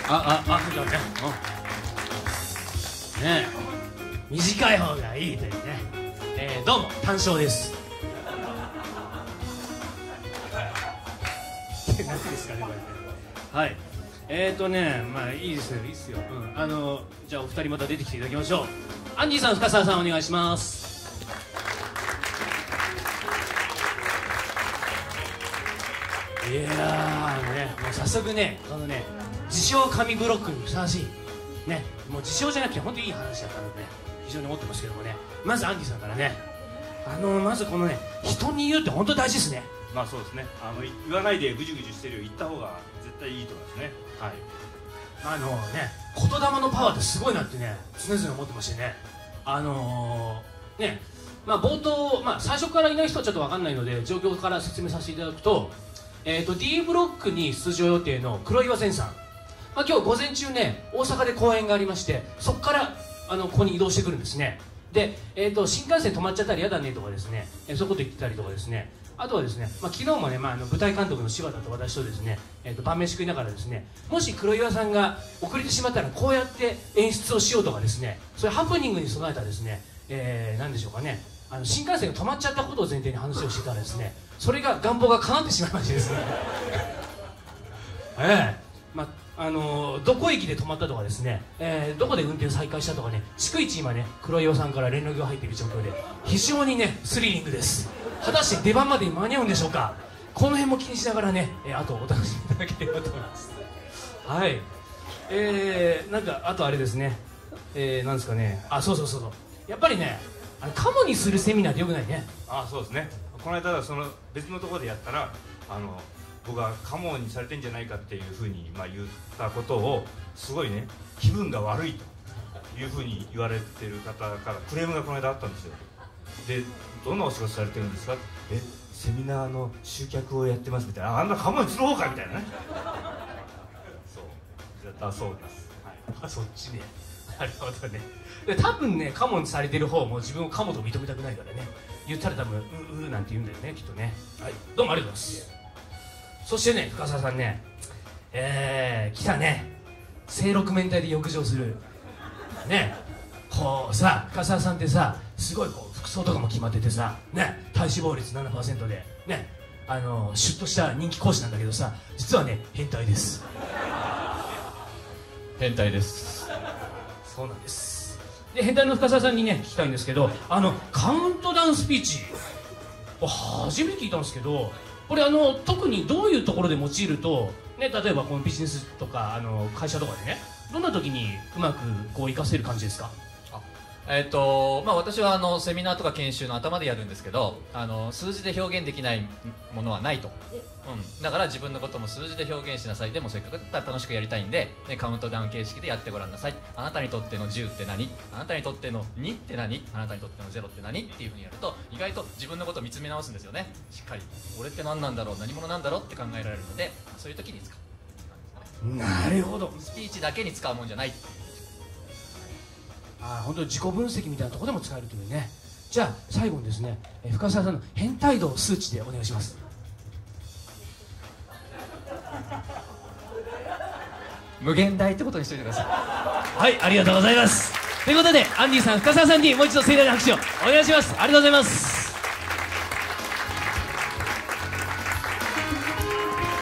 そうだね。ねえ、短い方がいいというね。どうも単勝です。何ですかねこれ。はい。まあいいですよ、いいですよ。じゃあお二人また出てきていただきましょう。アンディさん、深澤さん、お願いします。いやーね、もう早速ね、このね、自称神ブロックにふさわしいね、もう自称じゃなくて本当にいい話だったので、ね、非常に思ってますけどもね。まずアンディさんからね、まずこのね、人に言うって本当に大事ですね。 まあそうですね。言わないでぐじゅぐじゅしてるより言った方が絶対いいと思いますね。はい。 言霊のパワーってすごいなってね、常々思ってましてね。まあ冒頭、最初からいない人はちょっと分かんないので状況から説明させていただくと、D ブロックに出場予定の黒岩善さん、今日午前中ね、大阪で公演がありまして、そこからここに移動してくるんですね。で、新幹線止まっちゃったら嫌だねとかですね、そういうこと言ってたりとかですね、あとはですね、昨日もね、舞台監督の柴田と私とですね、晩飯食いながらですね、もし黒岩さんが遅れてしまったらこうやって演出をしようとかですね、そういうハプニングに備えたですね、何でしょうかね、新幹線が止まっちゃったことを前提に話をしてたらですね、それが願望が叶ってしまいましてですねどこ駅で止まったとかですね、どこで運転再開したとかね、逐一今ね、黒岩さんから連絡が入っている状況で、非常にね、スリリングです。果たして出番までに間に合うんでしょうか。この辺も気にしながらね、あとお楽しみいただければと思います。はい。あとあれですね、なんですかね、そうやっぱりね、カモにするセミナーってよくないね。 そうですね。この間その別のところでやったら、僕がカモにされてんじゃないかっていうふうに言ったことをすごいね、気分が悪いというふうに言われてる方からクレームがこの間あったんですよ。で、どんなお仕事されてるんですか。セミナーの集客をやってますみたいな。あんなカモにする方かみたいなね。そうです。 はい。そっちね。なるほどね。で、多分ね、カモにされてる方も自分をカモと認めたくないからね、言ったら多分なんて言うんだよね、きっとね。はい、どうもありがとうございます。そしてね、深澤さんね、来たね、正六面体で浴場するね、こうさ、深澤さんってさ、すごいこう服装とかも決まっててさね、体脂肪率 7% でね、シュッとした人気講師なんだけどさ、実はね、変態です。 変態です。 そうなんです。で、変態の深澤さんにね、聞きたいんですけど、カウントダウンスピーチ、初めて聞いたんですけど、これ特にどういうところで用いると、ね、例えばこのビジネスとか会社とかでね、どんな時にうまくこう活かせる感じですか。 私はセミナーとか研修の頭でやるんですけど、数字で表現できないものはないと、だから自分のことも数字で表現しなさい。でもせっかくだったら楽しくやりたいんで、カウントダウン形式でやってごらんなさい。あなたにとっての10って何、あなたにとっての2って何、あなたにとっての0って何っていうふうにやると、意外と自分のことを見つめ直すんですよね。しっかり俺って何なんだろう、何者なんだろうって考えられるので、そういう時に使う。 なるほど。 スピーチだけに使うもんじゃない。 本当に自己分析みたいなところでも使えるというね。じゃあ最後にですね、深澤さんの変態度数値でお願いします。 無限大ってことにしておいてください。 はい、ありがとうございます。ということでアンディさん、深澤さんにもう一度盛大な拍手をお願いします。ありがとうございます。